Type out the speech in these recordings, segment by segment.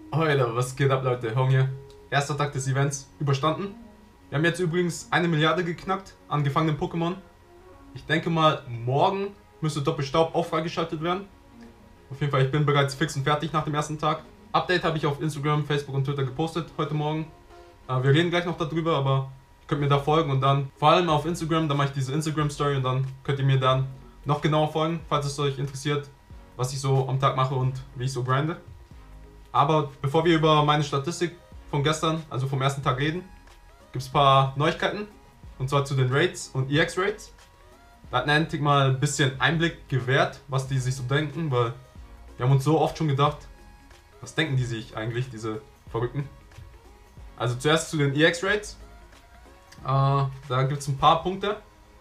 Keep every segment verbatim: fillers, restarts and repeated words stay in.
Alter, was geht ab, Leute? Hong hier. Erster Tag des Events überstanden. Wir haben jetzt übrigens eine Milliarde geknackt an gefangenen Pokémon. Ich denke mal, morgen müsste Doppelstaub auch freigeschaltet werden. Auf jeden Fall, ich bin bereits fix und fertig nach dem ersten Tag. Update habe ich auf Instagram, Facebook und Twitter gepostet heute Morgen. Äh, wir reden gleich noch darüber, aber ihr könnt mir da folgen und dann, vor allem auf Instagram, da mache ich diese Instagram-Story und dann könnt ihr mir dann noch genauer folgen, falls es euch interessiert, was ich so am Tag mache und wie ich so grinde. Aber bevor wir über meine Statistik von gestern, also vom ersten Tag reden, gibt es ein paar Neuigkeiten. Und zwar zu den Raids und E X-Raids. Da hat Niantic mal ein bisschen Einblick gewährt, was die sich so denken, weil wir haben uns so oft schon gedacht, was denken die sich eigentlich, diese Verrückten. Also zuerst zu den E X-Raids. Äh, da gibt es ein paar Punkte.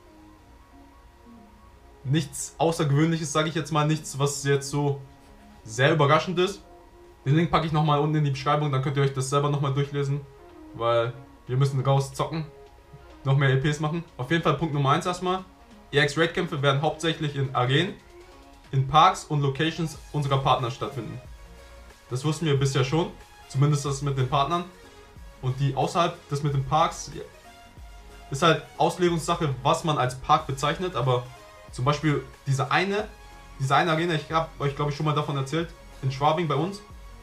Nichts Außergewöhnliches, sage ich jetzt mal, nichts, was jetzt so sehr überraschend ist. Den Link packe ich nochmal unten in die Beschreibung, dann könnt ihr euch das selber nochmal durchlesen, weil wir müssen raus zocken, noch mehr E Ps machen. Auf jeden Fall Punkt Nummer eins erstmal. E X-Raid-Kämpfe werden hauptsächlich in Arenen, in Parks und Locations unserer Partner stattfinden. Das wussten wir bisher schon, zumindest das mit den Partnern. Und die außerhalb des mit den Parks ist halt Auslegungssache, was man als Park bezeichnet, aber zum Beispiel diese eine, diese eine Arena, ich habe euch glaube ich schon mal davon erzählt, in Schwabing bei uns.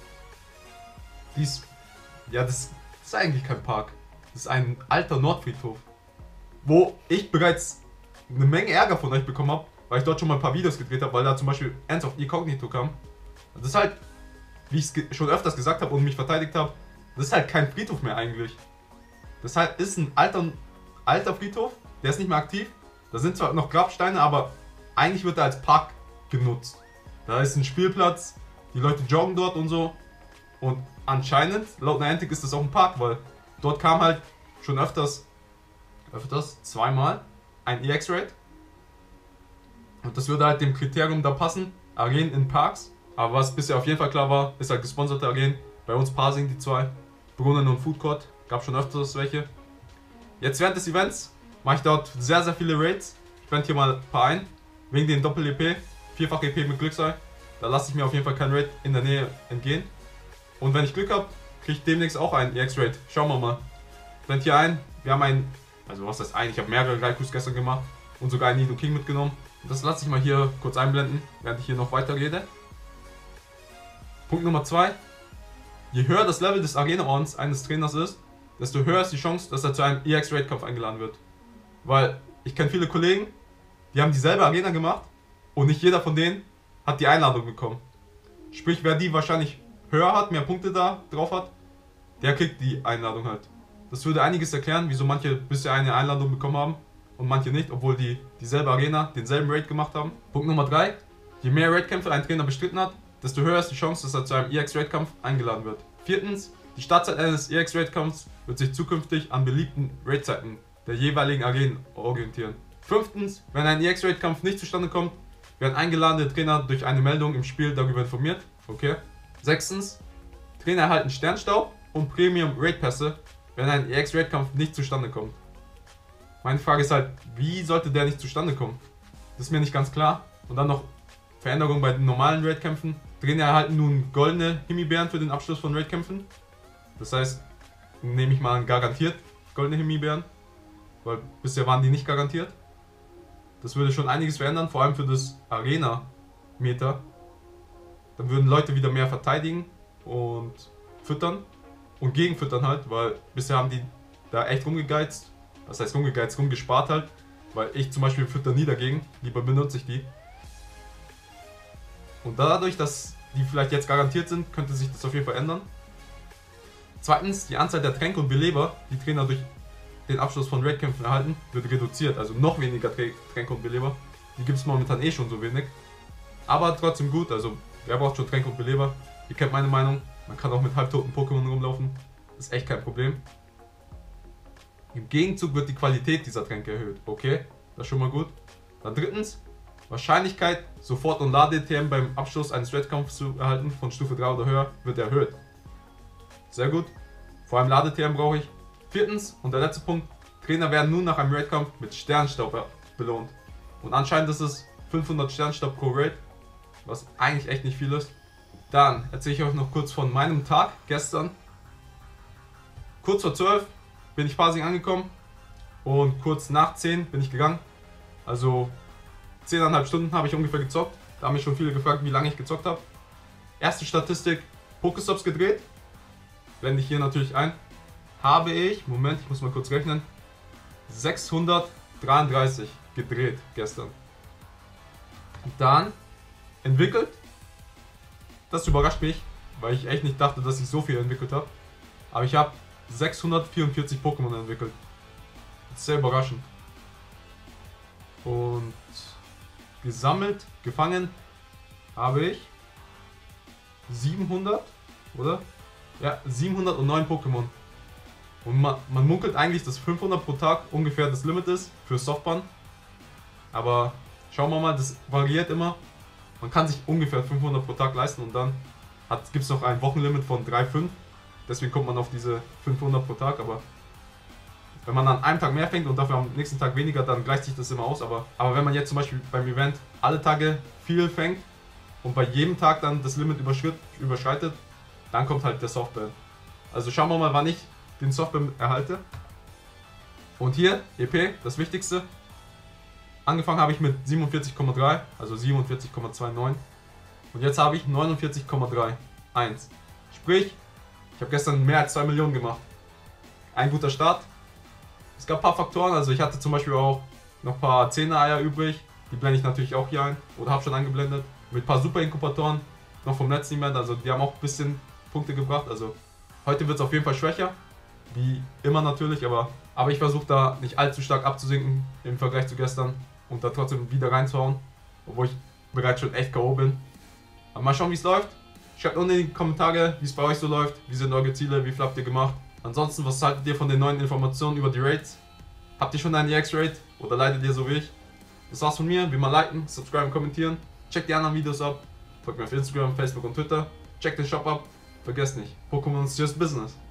Die ist, ja, das ist eigentlich kein Park. Das ist ein alter Nordfriedhof, wo ich bereits eine Menge Ärger von euch bekommen habe, weil ich dort schon mal ein paar Videos gedreht habe, weil da zum Beispiel Ends of Incognito kam. Das ist halt, wie ich es schon öfters gesagt habe und mich verteidigt habe, das ist halt kein Friedhof mehr eigentlich. Das halt ist ein alter, alter Friedhof, der ist nicht mehr aktiv. Da sind zwar noch Grabsteine, aber eigentlich wird er als Park genutzt. Da ist ein Spielplatz, die Leute joggen dort und so. Und anscheinend, laut Niantic, ist das auch ein Park, weil dort kam halt schon öfters, öfters, zweimal ein E X-Raid. Und das würde halt dem Kriterium da passen, Arenen in Parks. Aber was bisher auf jeden Fall klar war, ist halt gesponserte Arenen. Bei uns Parsing die zwei, Brunnen und Food Court, gab schon öfters welche. Jetzt während des Events mache ich dort sehr, sehr viele Raids. Ich blende hier mal ein paar ein, wegen den Doppel-E P, vierfach E P mit Glücksei. Da lasse ich mir auf jeden Fall kein Raid in der Nähe entgehen. Und wenn ich Glück habe, kriege ich demnächst auch einen E X-Raid. Schauen wir mal. Blend hier ein. Wir haben einen, also was heißt ein, ich habe mehrere Raikus gestern gemacht und sogar einen Nido King mitgenommen. Und das lasse ich mal hier kurz einblenden, während ich hier noch weiter rede. Punkt Nummer zwei. Je höher das Level des Arena-Ordens eines Trainers ist, desto höher ist die Chance, dass er zu einem E X-Raid-Kampf eingeladen wird. Weil ich kenne viele Kollegen, die haben dieselbe Arena gemacht und nicht jeder von denen hat die Einladung bekommen. Sprich, wer die wahrscheinlich höher hat, mehr Punkte da drauf hat, der kriegt die Einladung halt. Das würde einiges erklären, wieso manche bisher eine Einladung bekommen haben und manche nicht, obwohl die dieselbe Arena, denselben Raid gemacht haben. Punkt Nummer drei. Je mehr Raid-Kämpfe ein Trainer bestritten hat, desto höher ist die Chance, dass er zu einem E X-Raid-Kampf eingeladen wird. Viertens. Die Startzeit eines E X-Raid-Kampfs wird sich zukünftig an beliebten Raid-Zeiten der jeweiligen Arenen orientieren. Fünftens. Wenn ein E X-Raid-Kampf nicht zustande kommt, werden eingeladene Trainer durch eine Meldung im Spiel darüber informiert. Okay. Sechstens. Trainer erhalten Sternstaub und Premium Raid Pässe, wenn ein E X-Raid-Kampf nicht zustande kommt. Meine Frage ist halt, wie sollte der nicht zustande kommen? Das ist mir nicht ganz klar. Und dann noch Veränderungen bei den normalen Raid-Kämpfen. Trainer erhalten nun goldene Himbeeren für den Abschluss von Raid-Kämpfen. Das heißt, nehme ich mal an, garantiert goldene Himbeeren, weil bisher waren die nicht garantiert. Das würde schon einiges verändern, vor allem für das Arena-Meter. Dann würden Leute wieder mehr verteidigen und füttern und gegenfüttern halt, weil bisher haben die da echt rumgegeizt. Das heißt rumgegeizt, rumgespart halt, weil ich zum Beispiel fütter nie dagegen, lieber benutze ich die. Und dadurch, dass die vielleicht jetzt garantiert sind, könnte sich das auf jeden Fall ändern. Zweitens, die Anzahl der Tränke und Beleber, die Trainer durch den Abschluss von Raid-Kämpfen erhalten, wird reduziert, also noch weniger Tränke und Beleber. Die gibt es momentan eh schon so wenig. Aber trotzdem gut, also wer braucht schon Tränke und Beleber? Ihr kennt meine Meinung, man kann auch mit halbtoten Pokémon rumlaufen, das ist echt kein Problem. Im Gegenzug wird die Qualität dieser Tränke erhöht, okay, das ist schon mal gut. Dann drittens, Wahrscheinlichkeit, Sofort- und Lade-E T M beim Abschluss eines Raid-Kampfs zu erhalten, von Stufe drei oder höher, wird erhöht. Sehr gut, vor allem Lade-E T M brauche ich. Viertens, und der letzte Punkt, Trainer werden nun nach einem Raid-Kampf mit Sternstaub belohnt. Und anscheinend ist es fünfhundert Sternstaub pro Raid, was eigentlich echt nicht viel ist. Dann erzähle ich euch noch kurz von meinem Tag gestern. Kurz vor zwölf bin ich Pasing angekommen und kurz nach zehn bin ich gegangen. Also zehn Komma fünf Stunden habe ich ungefähr gezockt. Da haben mich schon viele gefragt, wie lange ich gezockt habe. Erste Statistik, Pokestops gedreht. Blende ich hier natürlich ein. Habe ich, Moment, ich muss mal kurz rechnen, sechshundertdreiunddreißig gedreht gestern. Dann entwickelt. Das überrascht mich, weil ich echt nicht dachte, dass ich so viel entwickelt habe. Aber ich habe sechshundertvierundvierzig Pokémon entwickelt. Sehr überraschend. Und gesammelt, gefangen habe ich siebenhundert, oder? Ja, siebenhundertneun Pokémon. Und man, man munkelt eigentlich, dass fünfhundert pro Tag ungefähr das Limit ist für Softbahn. Aber schauen wir mal, das variiert immer. Man kann sich ungefähr fünfhundert pro Tag leisten und dann gibt es noch ein Wochenlimit von drei Komma fünf. Deswegen kommt man auf diese fünfhundert pro Tag. Aber wenn man an einem Tag mehr fängt und dafür am nächsten Tag weniger, dann gleicht sich das immer aus. Aber, aber wenn man jetzt zum Beispiel beim Event alle Tage viel fängt und bei jedem Tag dann das Limit überschreitet, dann kommt halt der Softball. Also schauen wir mal, wann ich den Softball erhalte. Und hier, E P, das Wichtigste. Angefangen habe ich mit siebenundvierzig Komma drei, also siebenundvierzig Komma neunundzwanzig. Und jetzt habe ich neunundvierzig Komma einunddreißig. Sprich, ich habe gestern mehr als zwei Millionen gemacht. Ein guter Start. Es gab ein paar Faktoren, also ich hatte zum Beispiel auch noch ein paar Zehner-Eier übrig. Die blende ich natürlich auch hier ein oder habe schon eingeblendet. Mit ein paar Super-Inkubatoren noch vom letzten Event, also die haben auch ein bisschen Punkte gebracht. Also heute wird es auf jeden Fall schwächer, wie immer natürlich, aber, aber ich versuche da nicht allzu stark abzusinken im Vergleich zu gestern und da trotzdem wieder reinzuhauen, obwohl ich bereits schon echt K O bin. Aber mal schauen, wie es läuft. Schreibt unten in die Kommentare, wie es bei euch so läuft, wie sind eure Ziele, wie viel habt ihr gemacht. Ansonsten, was haltet ihr von den neuen Informationen über die Raids? Habt ihr schon einen E X-Raid oder leidet ihr so wie ich? Das war's von mir, wie immer liken, subscriben, kommentieren. Checkt die anderen Videos ab, folgt mir auf Instagram, Facebook und Twitter. Checkt den Shop ab, vergesst nicht, Pokémon is just business.